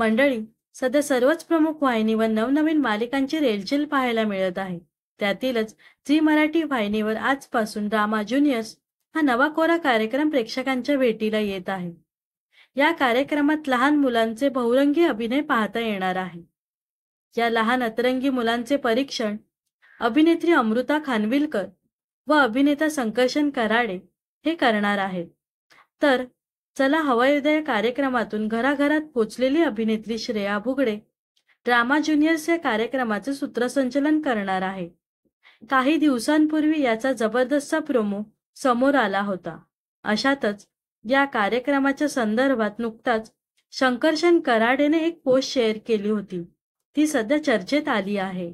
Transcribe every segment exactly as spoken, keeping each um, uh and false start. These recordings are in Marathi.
मंडळी, सध्या सर्वच प्रमुख वाहिनीवर नवनवीन मालिकांची रेलचेल पाहायला मिळत आहे. त्यातीलच झी मराठी वाहिनीवर आजपासून ड्रामा ज्युनियर्स हा नवा कोरा कार्यक्रम प्रेक्षकांच्या भेटीला येत आहे. या कार्यक्रमात लहान मुलांचे बहुरंगी अभिनय पाहता येणार आहे. या लहान अतरंगी मुलांचे परीक्षण अभिनेत्री अमृता खानविलकर व अभिनेता संकर्षण कराडे हे करणार आहेत. तर चला हवायोदय कार्यक्रमातून घराघरात पोचलेली अभिनेत्री श्रेया भुगडे ड्रामा ज्युनियर्स या कार्यक्रमाचे सूत्रसंचालन करणार आहे. काही दिवसांपूर्वी याचा जबरदस्त प्रोमो समोर आला होता. अशातच या कार्यक्रमाच्या संदर्भात नुकताच संकर्षण कराडेने एक पोस्ट शेअर केली होती. ती सध्या चर्चेत आली आहे.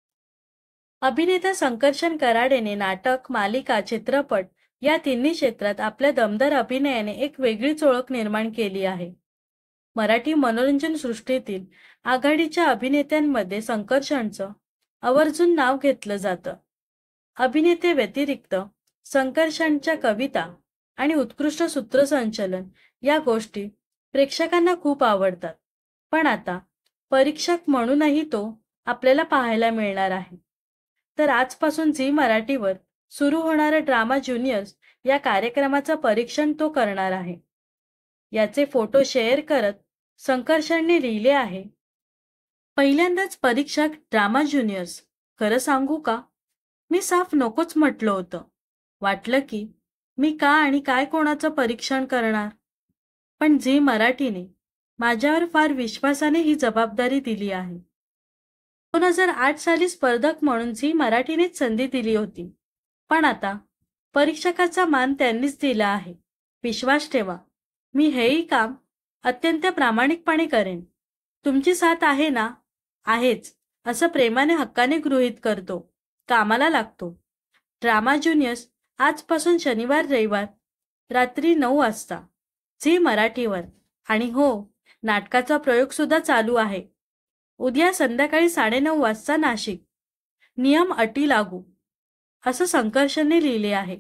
अभिनेता संकर्षण कराडेने नाटक, मालिका, चित्रपट या तिन्ही क्षेत्रात आपल्या दमदार अभिनयाने एक वेगळीच ओळख निर्माण केली आहे. मराठी मनोरंजन सृष्टीतील आघाडीच्या अभिनेत्यांमध्ये संकर्षणचं आवर्जून नाव घेतलं जातं. अभिनेते व्यतिरिक्त संकर्षणच्या कविता आणि उत्कृष्ट सूत्रसंचालन या गोष्टी प्रेक्षकांना खूप आवडतात. पण आता परीक्षक म्हणूनही तो आपल्याला पाहायला मिळणार आहे. तर आजपासून झी मराठीवर सुरू होणाऱ्या ड्रामा ज्युनियर्स या कार्यक्रमाचं परीक्षण तो करणार आहे. याचे फोटो शेअर करत संकर्षणने लिहिले आहे, पहिल्यांदाच परीक्षक ड्रामा ज्युनियर्स. खरं सांगू का, मी साफ नकोच म्हटलं होतं. वाटलं की मी का आणि काय कोणाचं परीक्षण करणार, पण झी मराठीने माझ्यावर फार विश्वासाने ही जबाबदारी दिली आहे. दोन हजार आठ साली स्पर्धक म्हणून झी मराठीनेच संधी दिली होती, पण आता परीक्षकाचा मान त्यांनीच दिला आहे. विश्वास ठेवा, मी हेही काम अत्यंत प्रामाणिकपणे करेन. तुमची साथ आहे ना? आहेच, असं प्रेमाने हक्काने गृहीत करतो. कामाला लागतो. ड्रामा ज्युनियर्स आजपासून शनिवार रविवार रात्री नऊ वाजता झी मराठीवर. आणि हो, नाटकाचा प्रयोग सुद्धा चालू आहे. उद्या संध्याकाळी साडेनऊ वाजता नाशिक. नियम अटी लागू, असं संकर्षणने लिहिले आहे.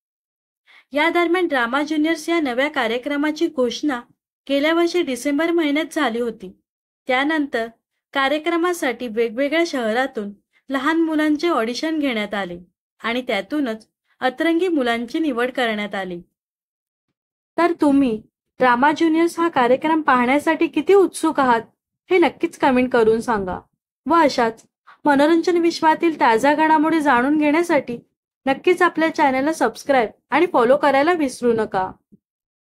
या दरम्यान ड्रामा ज्युनियर्स या नव्या कार्यक्रमाची घोषणा गेल्या वर्षी डिसेंबर महिन्यात झाली होती. त्यानंतर कार्यक्रमासाठी वेगवेगळ्या शहरातून लहान मुलांचे ऑडिशन घेण्यात आले आणि त्यातूनच अतरंगी मुलांची निवड करण्यात आली. तर तुम्ही ड्रामा ज्युनियर्स हा कार्यक्रम पाहण्यासाठी किती उत्सुक आहात हे नक्कीच कमेंट करून सांगा. व अशाच मनोरंजन विश्वातील ताज्या घडामोडी जाणून घेण्यासाठी नक्कीच आपल्या चॅनलला सबस्क्राईब आणि फॉलो करायला विसरू नका.